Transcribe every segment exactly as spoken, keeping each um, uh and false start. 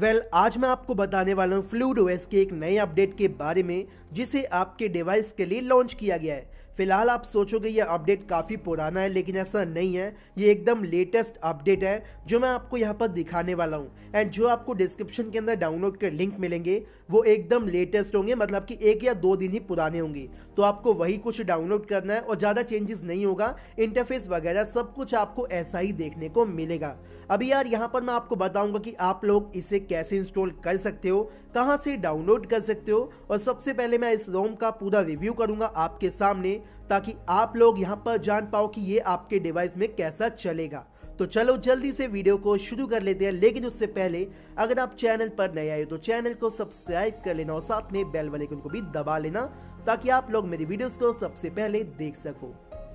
Well well, आज मैं आपको बताने वाला हूँ फ्लूइडओएस के एक नए अपडेट के बारे में जिसे आपके डिवाइस के लिए लॉन्च किया गया है। फिलहाल आप सोचोगे ये अपडेट काफ़ी पुराना है, लेकिन ऐसा नहीं है। ये एकदम लेटेस्ट अपडेट है जो मैं आपको यहाँ पर दिखाने वाला हूँ। एंड जो आपको डिस्क्रिप्शन के अंदर डाउनलोड के लिंक मिलेंगे वो एकदम लेटेस्ट होंगे, मतलब कि एक या दो दिन ही पुराने होंगे। तो आपको वही कुछ डाउनलोड करना है और ज़्यादा चेंजेस नहीं होगा। इंटरफेस वगैरह सब कुछ आपको ऐसा ही देखने को मिलेगा। अभी यार यहाँ पर मैं आपको बताऊंगा कि आप लोग इसे कैसे इंस्टॉल कर सकते हो, कहाँ से डाउनलोड कर सकते हो, और सबसे पहले मैं इस रोम का पूरा रिव्यू करूंगा आपके सामने, ताकि आप लोग यहाँ पर जान पाओ कि ये आपके डिवाइस में कैसा चलेगा। तो चलो जल्दी से वीडियो को शुरू कर लेते हैं। लेकिन उससे पहले अगर आप चैनल पर नए आए तो चैनल को सब्सक्राइब कर लेना और साथ में बेल वाले आइकन को भी दबा लेना, ताकि आप लोग मेरी वीडियोस को सबसे पहले देख सको।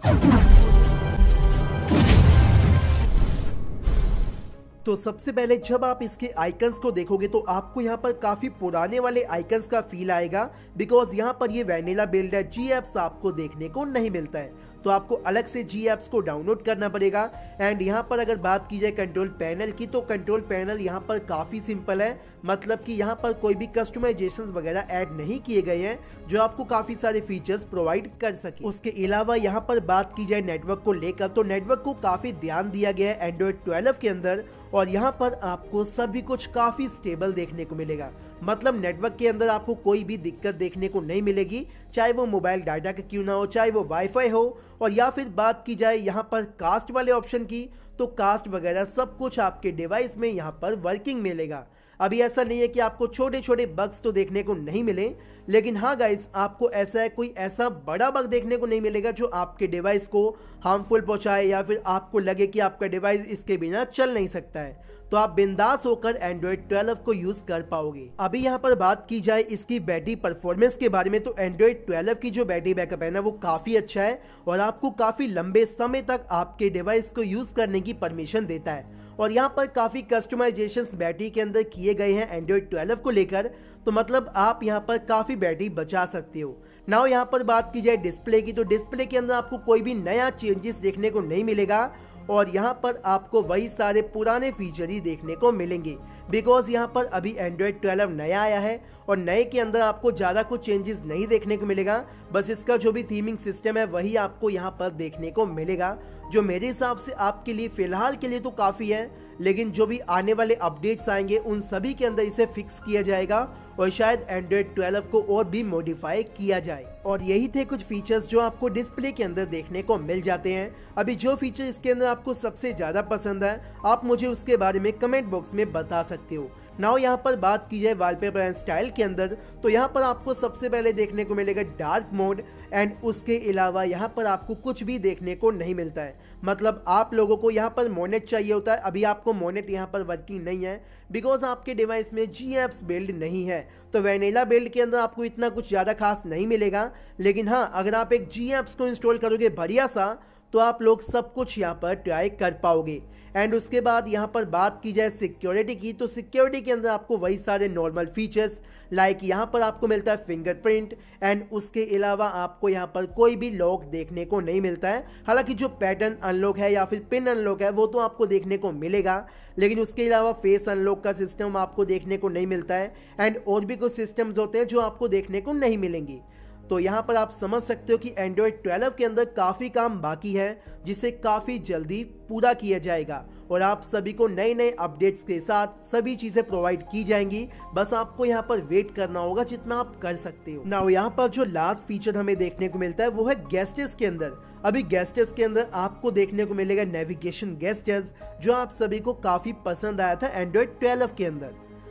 तो सबसे पहले जब आप इसके आइकन्स को देखोगे तो आपको यहाँ पर काफ़ी पुराने वाले आइकन्स का फील आएगा, बिकॉज यहाँ पर ये वैनिला बिल्ड है। जी एप्स आपको देखने को नहीं मिलता है, तो आपको अलग से जी एप्स को डाउनलोड करना पड़ेगा। एंड यहाँ पर अगर बात की जाए कंट्रोल पैनल की, तो कंट्रोल पैनल यहाँ पर काफ़ी सिंपल है, मतलब कि यहाँ पर कोई भी कस्टमाइजेशंस वगैरह ऐड नहीं किए गए हैं जो आपको काफ़ी सारे फीचर्स प्रोवाइड कर सके। उसके अलावा यहाँ पर बात की जाए नेटवर्क को लेकर, तो नेटवर्क को काफ़ी ध्यान दिया गया है एंड्रॉयड ट्वेल्व के अंदर, और यहाँ पर आपको सभी कुछ काफ़ी स्टेबल देखने को मिलेगा। मतलब नेटवर्क के अंदर आपको कोई भी दिक्कत देखने को नहीं मिलेगी, चाहे वो मोबाइल डाटा का क्यों ना हो, चाहे वो वाईफाई हो। और या फिर बात की जाए यहाँ पर कास्ट वाले ऑप्शन की, तो कास्ट वगैरह सब कुछ आपके डिवाइस में यहाँ पर वर्किंग मिलेगा। अभी ऐसा नहीं है कि आपको छोटे छोटे बग्स तो देखने को नहीं मिले, लेकिन हाँ गाइस, आपको ऐसा है कोई ऐसा बड़ा बग देखने को नहीं मिलेगा जो आपके डिवाइस को हार्मफुल पहुंचाए या फिर आपको लगे कि आपका डिवाइस इसके बिना चल नहीं सकता है। तो आप बिंदास होकर एंड्रॉयड ट्वेल्व को यूज कर पाओगे। अभी यहाँ पर बात की जाए इसकी बैटरी परफॉर्मेंस के बारे में, तो एंड्रॉयड ट्वेल्व की जो बैटरी बैकअप है ना वो काफ़ी अच्छा है और आपको काफ़ी लंबे समय तक आपके डिवाइस को यूज़ करने की परमिशन देता है। और यहाँ पर काफ़ी कस्टमाइजेशंस बैटरी के अंदर किए गए हैं एंड्रॉयड ट्वेल्व को लेकर, तो मतलब आप यहाँ पर काफ़ी बैटरी बचा सकते हो। नाउ यहाँ पर बात की जाए डिस्प्ले की, तो डिस्प्ले के अंदर आपको कोई भी नया चेंजेस देखने को नहीं मिलेगा और यहाँ पर आपको वही सारे पुराने फीचर ही देखने को मिलेंगे, बिकॉज यहाँ पर अभी एंड्रॉयड ट्वेल्व नया आया है और नए के अंदर आपको ज़्यादा कुछ चेंजेस नहीं देखने को मिलेगा। बस इसका जो भी थीमिंग सिस्टम है वही आपको यहाँ पर देखने को मिलेगा, जो मेरे हिसाब से आपके लिए फ़िलहाल के लिए तो काफ़ी है। लेकिन जो भी आने वाले अपडेट्स आएंगे उन सभी के अंदर इसे फिक्स किया जाएगा और शायद एंड्रॉयड ट्वेल्व को और भी मॉडिफाई किया जाए। और यही थे कुछ फीचर्स जो आपको डिस्प्ले के अंदर देखने को मिल जाते हैं। अभी जो फीचर इसके अंदर आपको सबसे ज़्यादा पसंद है, आप मुझे उसके बारे में कमेंट बॉक्स में बता सकते हो। नाउ यहाँ पर बात की जाए वॉलपेपर एंड स्टाइल के अंदर, तो यहाँ पर आपको सबसे पहले देखने को मिलेगा डार्क मोड, एंड उसके अलावा यहाँ पर आपको कुछ भी देखने को नहीं मिलता है। मतलब आप लोगों को यहाँ पर मोनेट चाहिए होता है, अभी आपको मोनेट यहाँ पर वर्किंग नहीं है, बिकॉज आपके डिवाइस में जी एप्स बिल्ड नहीं है। तो वैनिला बिल्ड के अंदर आपको इतना कुछ ज़्यादा खास नहीं मिलेगा, लेकिन हाँ, अगर आप एक जी एप्स को इंस्टॉल करोगे बढ़िया सा, तो आप लोग सब कुछ यहाँ पर ट्राई कर पाओगे। एंड उसके बाद यहाँ पर बात की जाए सिक्योरिटी की, तो सिक्योरिटी के अंदर आपको वही सारे नॉर्मल फीचर्स, लाइक यहाँ पर आपको मिलता है फिंगरप्रिंट, एंड उसके अलावा आपको यहाँ पर कोई भी लॉक देखने को नहीं मिलता है। हालांकि जो पैटर्न अनलॉक है या फिर पिन अनलॉक है वो तो आपको देखने को मिलेगा, लेकिन उसके अलावा फेस अनलॉक का सिस्टम आपको देखने को नहीं मिलता है। एंड और भी कुछ सिस्टम्स होते हैं जो आपको देखने को नहीं मिलेंगे। तो यहाँ पर आप समझ सकते हो कि एंड्रॉयड ट्वेल्व के अंदर काफ़ी काम बाकी है, जिसे काफ़ी जल्दी पूरा किया जाएगा और आप सभी को नए नए अपडेट्स के साथ सभी चीज़ें प्रोवाइड की जाएंगी। बस आपको यहाँ पर वेट करना होगा जितना आप कर सकते हो। नाउ यहाँ पर जो लास्ट फीचर हमें देखने को मिलता है वो है गेस्टर्स के अंदर। अभी गेस्टर्स के अंदर आपको देखने को मिलेगा नेविगेशन गेस्टर्स, जो आप सभी को काफ़ी पसंद आया था एंड्रॉयड ट्वेल्व के अंदर,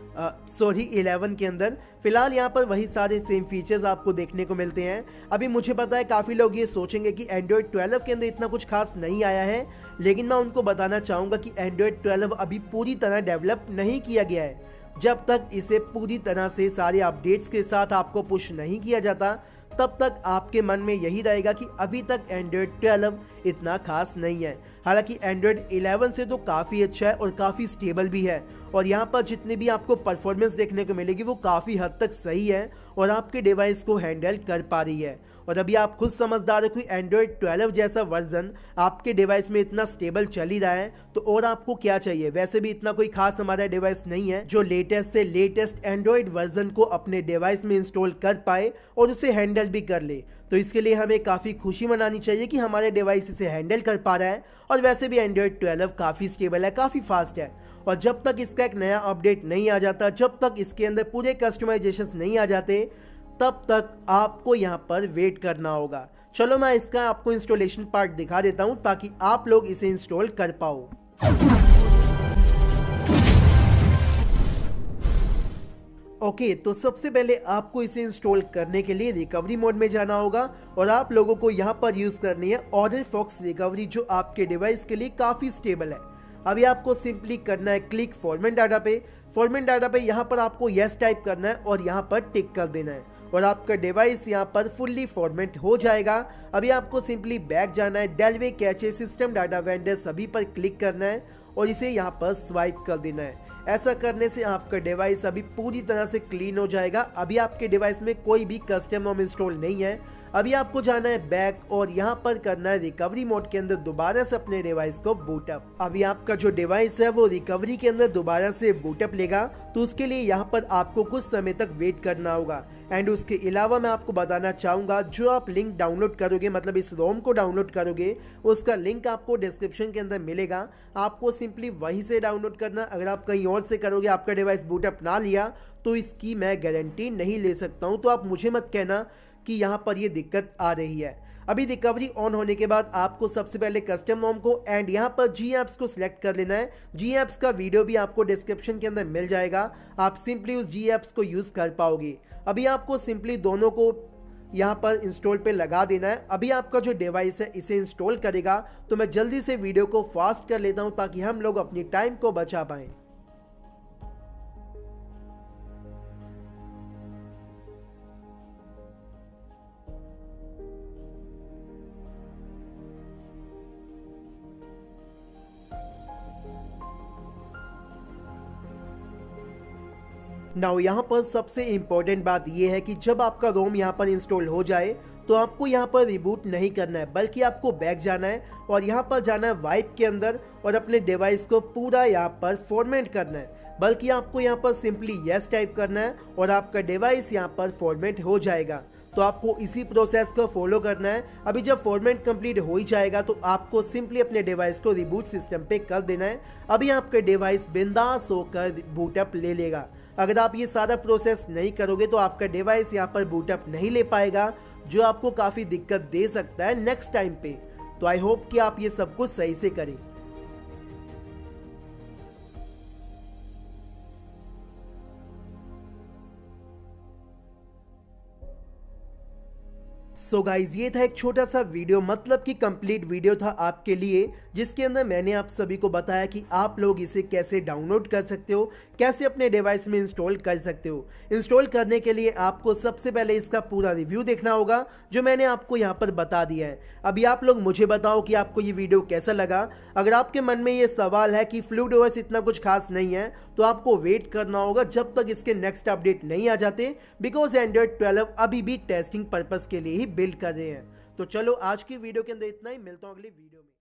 सॉरी इलेवन के अंदर। फिलहाल यहाँ पर वही सारे सेम फीचर्स आपको देखने को मिलते हैं। अभी मुझे पता है काफ़ी लोग ये सोचेंगे कि एंड्रॉयड ट्वेल्व के अंदर इतना कुछ खास नहीं आया है, लेकिन मैं उनको बताना चाहूँगा कि एंड्रॉयड ट्वेल्व अभी पूरी तरह डेवलप नहीं किया गया है। जब तक इसे पूरी तरह से सारे अपडेट्स के साथ आपको पुश नहीं किया जाता, तब तक आपके मन में यही रहेगा कि अभी तक एंड्रॉयड ट्वेल्व इतना खास नहीं है। हालांकि एंड्रॉयड इलेवन से तो काफ़ी अच्छा है और काफ़ी स्टेबल भी है, और यहाँ पर जितनी भी आपको परफॉर्मेंस देखने को मिलेगी वो काफ़ी हद तक सही है और आपके डिवाइस को हैंडल कर पा रही है। और अभी आप खुद समझदार हो कि एंड्रॉयड ट्वेल्व जैसा वर्जन आपके डिवाइस में इतना स्टेबल चल ही रहा है, तो और आपको क्या चाहिए। वैसे भी इतना कोई खास हमारा डिवाइस नहीं है जो लेटेस्ट से लेटेस्ट एंड्रॉयड वर्जन को अपने डिवाइस में इंस्टॉल कर पाए और उसे हैंडल भी कर ले। तो इसके लिए हमें काफ़ी खुशी मनानी चाहिए कि हमारे डिवाइस इसे हैंडल कर पा रहा है। और वैसे भी एंड्रॉयड ट्वेल्व काफ़ी स्टेबल है, काफ़ी फास्ट है। और जब तक इसका एक नया अपडेट नहीं आ जाता, जब तक इसके अंदर पूरे कस्टमाइजेशन नहीं आ जाते, तब तक आपको यहाँ पर वेट करना होगा। चलो मैं इसका आपको इंस्टॉलेशन पार्ट दिखा देता हूँ ताकि आप लोग इसे इंस्टॉल कर पाओ। ओके okay, तो सबसे पहले आपको इसे इंस्टॉल करने के लिए रिकवरी मोड में जाना होगा और आप लोगों को यहाँ पर यूज़ करनी है ऑरलफॉक्स रिकवरी, जो आपके डिवाइस के लिए काफ़ी स्टेबल है। अभी आपको सिंपली करना है क्लिक फॉर्मेट डाटा पे। फॉर्मेट डाटा पे यहाँ पर आपको यस टाइप करना है और यहाँ पर टिक कर देना है और आपका डिवाइस यहाँ पर फुल्ली फॉर्मेट हो जाएगा। अभी आपको सिंपली बैक जाना है, Dalvik cache system data vendor सभी पर क्लिक करना है और इसे यहाँ पर स्वाइप कर देना है। ऐसा करने से आपका डिवाइस अभी पूरी तरह से क्लीन हो जाएगा। अभी आपके डिवाइस में कोई भी कस्टम रोम इंस्टॉल नहीं है। अभी आपको जाना है बैक और यहाँ पर करना है रिकवरी मोड के अंदर दोबारा से अपने डिवाइस को बूटअप। अभी आपका जो डिवाइस है वो रिकवरी के अंदर दोबारा से बूटअप लेगा, तो उसके लिए यहाँ पर आपको कुछ समय तक वेट करना होगा। एंड उसके अलावा मैं आपको बताना चाहूँगा, जो आप लिंक डाउनलोड करोगे, मतलब इस रोम को डाउनलोड करोगे, उसका लिंक आपको डिस्क्रिप्शन के अंदर मिलेगा। आपको सिंपली वहीं से डाउनलोड करना। अगर आप कहीं और से करोगे, आपका डिवाइस बूटअप ना लिया, तो इसकी मैं गारंटी नहीं ले सकता हूँ। तो आप मुझे मत कहना कि यहाँ पर ये दिक्कत आ रही है। अभी रिकवरी ऑन होने के बाद आपको सबसे पहले कस्टम रोम को एंड यहाँ पर जी एप्स को सिलेक्ट कर लेना है। जी एप्स का वीडियो भी आपको डिस्क्रिप्शन के अंदर मिल जाएगा, आप सिंपली उस जी एप्स को यूज़ कर पाओगे। अभी आपको सिंपली दोनों को यहाँ पर इंस्टॉल पे लगा देना है। अभी आपका जो डिवाइस है इसे इंस्टॉल करेगा, तो मैं जल्दी से वीडियो को फास्ट कर लेता हूँ ताकि हम लोग अपनी टाइम को बचा पाएँ। नाउ यहाँ पर सबसे इम्पोर्टेंट बात यह है कि जब आपका रोम यहाँ पर इंस्टॉल हो जाए तो आपको यहाँ पर रिबूट नहीं करना है, बल्कि आपको बैक जाना है और यहाँ पर जाना है वाइप के अंदर और अपने डिवाइस को पूरा यहाँ पर फॉर्मेट करना है। बल्कि आपको यहाँ पर सिंपली यस टाइप करना है और आपका डिवाइस यहाँ पर फॉर्मेट हो जाएगा। तो आपको इसी प्रोसेस को फॉलो करना है। अभी जब फॉर्मेट कंप्लीट हो ही जाएगा तो आपको सिंपली अपने डिवाइस को रिबूट सिस्टम पे कर देना है। अभी आपका डिवाइस बिंदास होकर बूटअप ले लेगा। अगर आप ये सारा प्रोसेस नहीं करोगे तो आपका डिवाइस यहाँ पर बूटअप नहीं ले पाएगा, जो आपको काफ़ी दिक्कत दे सकता है नेक्स्ट टाइम पे। तो आई होप कि आप ये सब कुछ सही से करें। सो so गाइज, ये था एक छोटा सा वीडियो, मतलब कि कंप्लीट वीडियो था आपके लिए, जिसके अंदर मैंने आप सभी को बताया कि आप लोग इसे कैसे डाउनलोड कर सकते हो, कैसे अपने डिवाइस में इंस्टॉल कर सकते हो। इंस्टॉल करने के लिए आपको सबसे पहले इसका पूरा रिव्यू देखना होगा, जो मैंने आपको यहाँ पर बता दिया है। अभी आप लोग मुझे बताओ कि आपको ये वीडियो कैसा लगा। अगर आपके मन में ये सवाल है कि फ्लूइडओएस इतना कुछ खास नहीं है, तो आपको वेट करना होगा जब तक इसके नेक्स्ट अपडेट नहीं आ जाते, बिकॉज एंड्रॉयड ट्वेल्व अभी भी टेस्टिंग पर्पस के लिए ही बिल्ड कर रहे हैं। तो चलो आज की वीडियो के अंदर इतना ही, मिलता हूँ अगली वीडियो में।